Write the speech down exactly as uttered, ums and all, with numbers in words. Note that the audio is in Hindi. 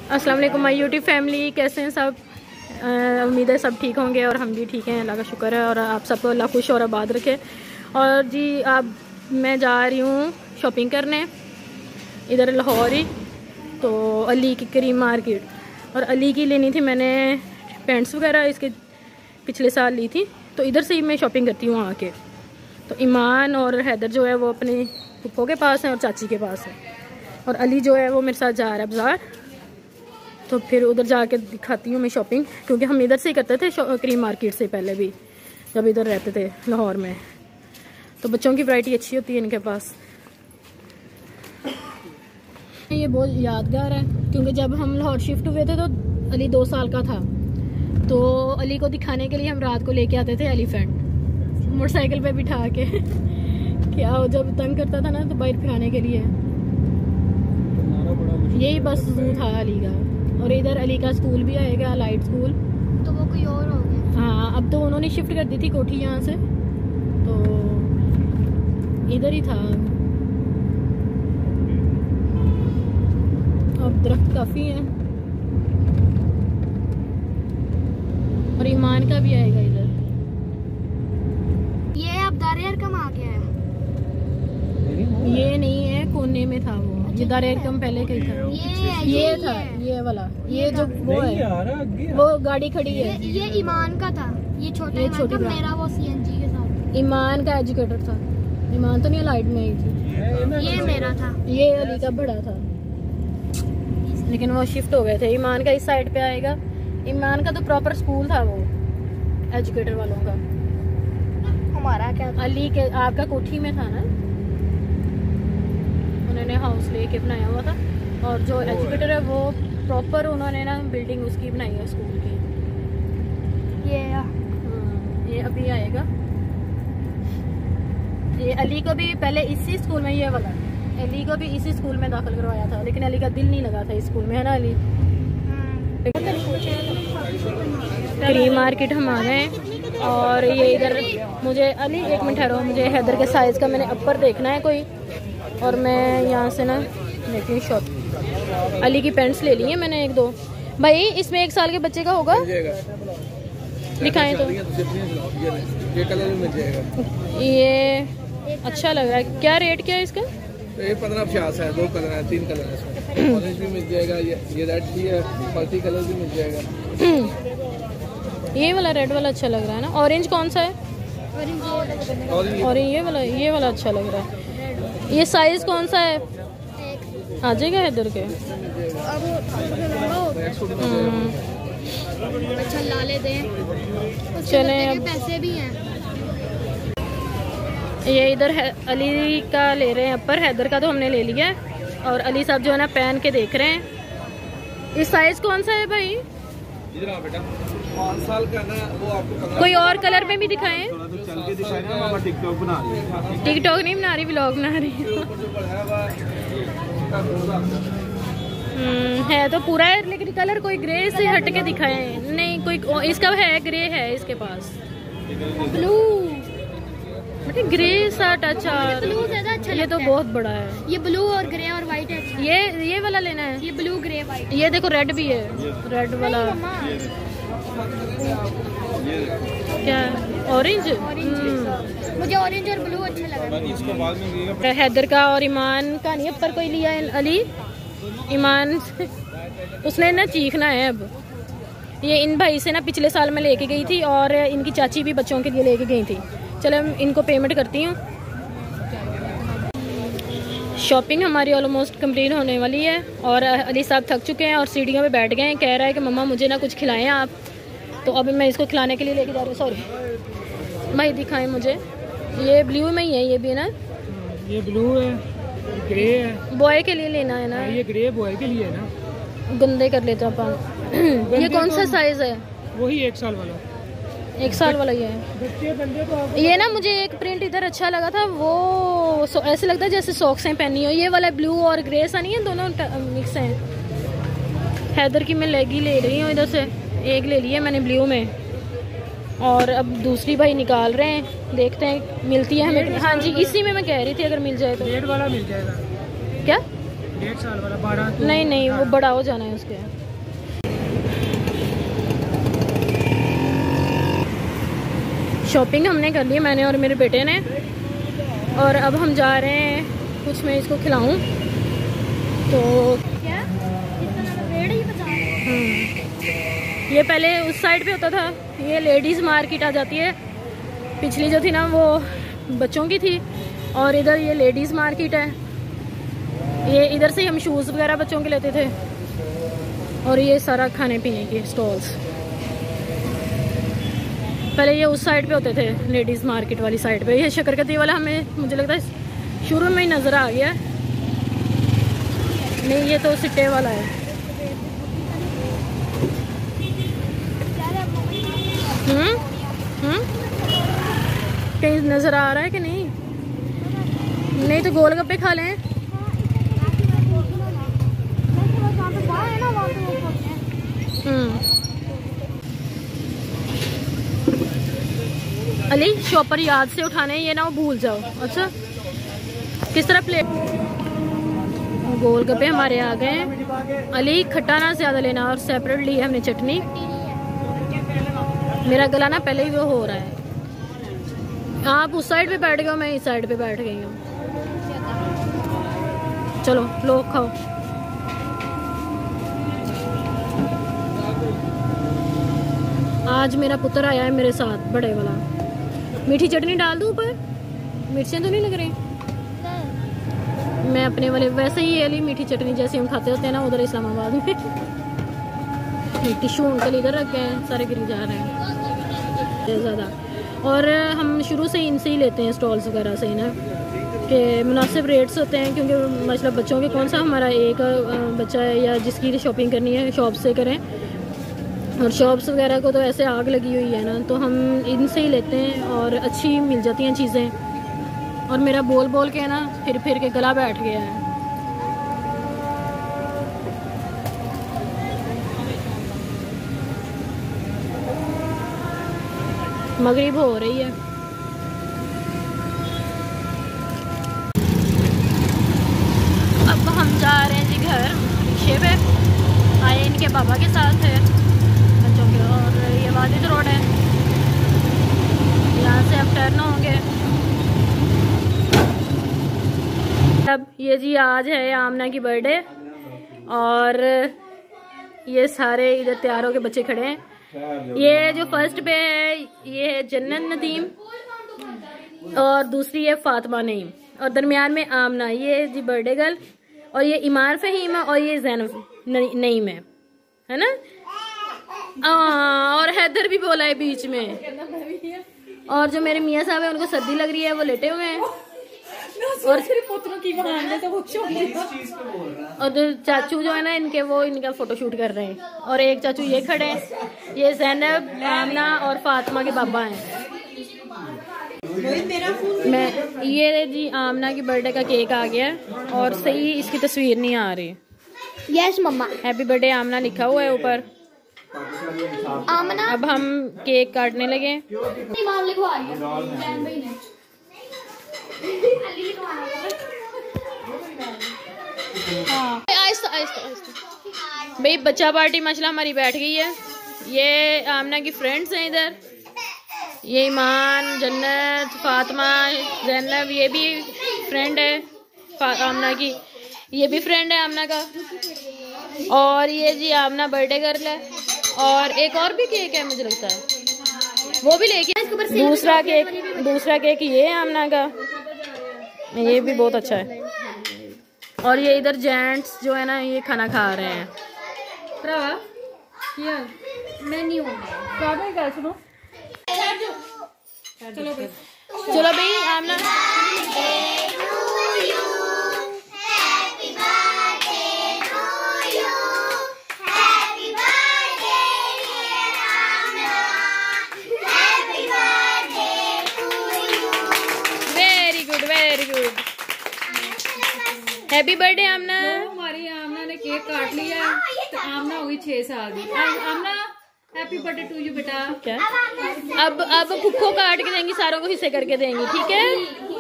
अस्सलाम वालेकुम माय यूट्यूब फैमिली, कैसे हैं सब? उम्मीद है सब ठीक होंगे और हम भी ठीक हैं, अल्लाह का शुक्र है। और आप सबको अल्लाह खुश और आबाद रखे। और जी अब मैं जा रही हूँ शॉपिंग करने इधर लाहौर ही, तो अली की करीम मार्केट। और अली की लेनी थी मैंने पैंट्स वगैरह, इसके पिछले साल ली थी, तो इधर से ही मैं शॉपिंग करती हूँ आके। तो ईमान और हैदर जो है वो अपने पुप्पो के पास है और चाची के पास है, और अली जो है वो मेरे साथ जा रहा है बाज़ार। तो फिर उधर जाके दिखाती हूँ मैं शॉपिंग, क्योंकि हम इधर से ही करते थे करीम मार्केट से पहले भी, जब इधर रहते थे लाहौर में। तो बच्चों की वैरायटी अच्छी होती है इनके पास। ये बहुत यादगार है, क्योंकि जब हम लाहौर शिफ्ट हुए थे तो अली दो साल का था। तो अली को दिखाने के लिए हम रात को लेके आते थे एलिफेंट, मोटरसाइकिल पे बिठा के क्या हो, जब तंग करता था ना तो बाइक फिराने के लिए। यही बस जू था अली का। और इधर अली का स्कूल भी आएगा, लाइट स्कूल। तो वो कोई और हो गया? हाँ, अब तो उन्होंने शिफ्ट कर दी थी कोठी यहाँ से, तो इधर ही था। अब दरख्त काफ़ी हैं। और ईमान का भी आएगा इधर। ये अब दारेर कम आ गया है। ये नहीं है, कोने में था वो। ये दारेर कम पहले कहीं था। ये ये ये था, ये वाला, ये जो वो है, वो गाड़ी खड़ी है। ये, ये ईमान का था, ये छोटा ईमान का, मेरा वो सीएनजी के साथ। ईमान का एजुकेटर था। ईमान तो नहीं, लाइट में आई थी। ये मेरा था, ये अली का बड़ा था, लेकिन वो शिफ्ट हो गए थे। ईमान का इस साइड पे आएगा। ईमान का तो प्रॉपर स्कूल था वो, एजुकेटर वालों का। हमारा क्या था? अली के आपका कोठी में था ना, उन्होंने हाउस लेके बनाया हुआ था। और जो एजुकेटर है वो प्रॉपर उन्होंने ना बिल्डिंग उसकी बनाई है स्कूल की। ये हाँ, ये अभी आएगा। ये अली को भी पहले इसी स्कूल में, ये वाला अली को भी इसी स्कूल में दाखिल करवाया था, लेकिन अली का दिल नहीं लगा था इस स्कूल में, है ना अली? करीम मार्केट हम आ गए। और ये इधर मुझे अली एक मिनट ठहरो, मुझे हैदर के साइज़ का मैंने अपर देखना है कोई, और मैं यहाँ से ना देखती हूँ शॉप। अली की पैंट्स ले ली है मैंने एक दो। भाई इसमें एक साल के बच्चे का होगा, दिखाएं तो। ये कलर भी मिल जाएगा। ये अच्छा लग रहा है। क्या रेट क्या है इसका? तो ये पंद्रह पचास है। दो कलर है, तीन कलर है इसमें। ऑरेंज भी मिल जाएगा, ये ये रेड भी है, मल्टी कलर भी मिल जाएगा। ये वाला रेड वाला अच्छा लग रहा है ना। ऑरेंज कौन सा है? ऑरेंज और ये वाला, ये वाला अच्छा लग रहा है। ये साइज कौन सा है? आ जाएगा इधर के। अच्छा लाले दे, चले पैसे भी हैं। ये इधर है अली का ले रहे हैं अपर, हैदर का तो हमने ले लिया है। और अली साहब जो है ना पहन के देख रहे हैं। इस साइज कौन सा है भाई? इधर आ बेटा, पाँच साल का ना, वो आपको कोई और कलर में भी दिखाएं। चल के दिखाएं ना, मामा टिकटॉक बना रही है। टिकटॉक नहीं बना रही, व्लॉग बना रही हूँ। है तो पूरा है, लेकिन कलर कोई ग्रे से हट के दिखाएं। नहीं कोई इसका है, ग्रे है इसके पास, ब्लू ग्रे सा टच। ब्लू ज्यादा अच्छा ये तो है। बहुत बड़ा है। ये ब्लू और ग्रे और व्हाइट है। ये ये वाला लेना है। ये ब्लू ग्रे व्हाइट। ये देखो रेड भी है, रेड वाला क्या है? ऑरेंज। मुझे ऑरेंज और ब्लू अच्छा लगा। हैदर का और ईमान का नहीं पर कोई लिया है अली। ईमान उसने ना चीखना है अब। ये इन भाई से ना पिछले साल मैं लेके गई थी, और इनकी चाची भी बच्चों के लिए लेके गई थी। चलो इनको पेमेंट करती हूँ। शॉपिंग हमारी ऑलमोस्ट कंप्लीट होने वाली है, और अली साहब थक चुके हैं और सीढ़ियों पे बैठ गए हैं। कह रहा है कि मम्मा मुझे ना कुछ खिलाएं आप, तो अभी मैं इसको खिलाने के लिए लेके जा रही हूँ। सॉरी भाई, दिखाएं मुझे। ये ब्लू में ही है, ये भी ना, ये ब्लू है, ग्रे है। बॉय के लिए लेना है ना? ये ग्रे बॉय के लिए है ना। गंदे कर लेते हैं अपन। ये कौन सा साइज है? वही एक साल वाला। एक साल वाला ये है। बच्चे बंदे तो ये ना मुझे एक प्रिंट इधर अच्छा लगा था, वो ऐसे लगता है जैसे सॉक्सें पहनी हो। ये वाला ब्लू और ग्रे सा नहीं है, दोनों मिक्स हैं। हैदर की मैं लेगी ले रही हूँ इधर से, एक ले ली है मैंने ब्लू में, और अब दूसरी भाई निकाल रहे हैं, देखते हैं मिलती है हमें। हाँ जी, इसी में मैं कह रही थी अगर मिल जाए तो। डेढ़ वाला मिल जाएगा। क्या? डेढ़ साल वाला बारह? नहीं नहीं, वो बड़ा हो जाना है उसके। शॉपिंग हमने कर ली, मैंने और मेरे बेटे ने, और अब हम जा रहे हैं, कुछ मैं इसको खिलाऊं तो क्या रेड ही बता रहे हम्म। ये पहले उस साइड पे होता था, ये लेडीज़ मार्केट आ जाती है, पिछली जो थी ना वो बच्चों की थी, और इधर ये लेडीज़ मार्केट है। ये इधर से हम शूज़ वगैरह बच्चों के लेते थे, और ये सारा खाने पीने के स्टॉल्स। पहले ये उस साइड पे होते थे, लेडीज़ मार्केट वाली साइड पे। ये शकरकंदी वाला हमें मुझे लगता है शुरू में ही नज़र आ गया। नहीं, ये तो सिट्टे वाला है। हम्म हम्म कहीं नज़र आ रहा है कि नहीं? नहीं तो गोलगप्पे खा लें। हम्म अली, शॉपर याद से उठाने, ये ना वो भूल जाओ। अच्छा, किस तरह प्लेट? गोलगप्पे हमारे आ गए हैं। अली, खट्टा ना ज़्यादा लेना, और सेपरेट ली हमने चटनी। मेरा गला ना पहले ही वो हो रहा है। आप उस साइड पे बैठ गए हो, मैं इस साइड पे बैठ गई हूँ। चलो लो खाओ। आज मेरा पुत्र आया है मेरे साथ, बड़े वाला। मीठी चटनी डाल दूं ऊपर? मिर्चें तो नहीं लग रही? मैं अपने वाले वैसे ही वाली मीठी चटनी जैसे हम खाते होते हैं ना उधर इस्लामाबाद में। टिश्यू अंकल इधर रख गए हैं, सारे गिर जा रहे हैं ज़्यादा। और हम शुरू से इनसे ही लेते हैं, स्टॉल्स वगैरह से ही ना, कि मुनासिब रेट्स होते हैं। क्योंकि मतलब बच्चों के कौन सा हमारा एक बच्चा है या जिसकी शॉपिंग करनी है शॉप से करें, और शॉप्स वगैरह को तो ऐसे आग लगी हुई है ना, तो हम इनसे ही लेते हैं और अच्छी मिल जाती हैं चीज़ें। और मेरा बोल बोल के ना फिर फिर के गला बैठ गया है। मगरिब हो रही है। अब हम जा रहे हैं जी घर, रिक्शे पे आए इनके पापा के साथ है बच्चों के। और ये वादिद रोड है, यहाँ से अब टर्न होंगे। अब ये जी आज है आमना की बर्थडे, और ये सारे इधर तैयार होके बच्चे खड़े हैं। ये जो फर्स्ट पे है ये है जन्नत नदीम, और दूसरी है फातिमा नईम, और दरमियान में आमना, ये जी बर्थडे गर्ल। और ये इमार फहीम है, और ये जैनब नईम है, है ना? आ, और हैदर भी बोला है बीच में। और जो मेरे मियाँ साहब है उनको सर्दी लग रही है, वो लेटे हुए हैं। और की और जो चाचू जो है ना इनके, वो इनका फोटोशूट कर रहे हैं। और एक चाचू ये खड़े हैं, ये जैनब, आमना और फातिमा के बाबा हैं। मैं ये जी आमना की बर्थडे का केक आ गया, और सही इसकी तस्वीर नहीं आ रही। Yes mamma, happy birthday Amna लिखा हुआ है ऊपर। आमना, अब हम केक काटने लगे। नाम लिखवा रही है हाँ, आहिस्ता आहिस्ता आहिस्ता। भाई बच्चा पार्टी माशाल्लाह हमारी बैठ गई है। ये आमना की फ्रेंड्स हैं इधर, ये ईमान, जन्नत, फातिमा, जैनब, ये भी फ्रेंड है आमना की, ये भी फ्रेंड है आमना का। और ये जी आमना बर्थडे गर्ल है। और एक और भी केक है मुझे लगता है, वो भी लेके। दूसरा केक दूसरा केक ये है आमना का, ये भी बहुत अच्छा है। और ये इधर जेंट्स जो है ना ये खाना खा रहे हैं। मैं नहीं हूँ। सुनो, चलो भाई, चलो भाई Amna. Very good very good, happy birthday Amna. हमारी आमना ने केक काट लिया, तो आमना हुई छह साल की। Amna happy birthday to you बेटा। क्या अब अब फुक्को काट के देंगी, सारों को हिस्से करके देंगी, ठीक है?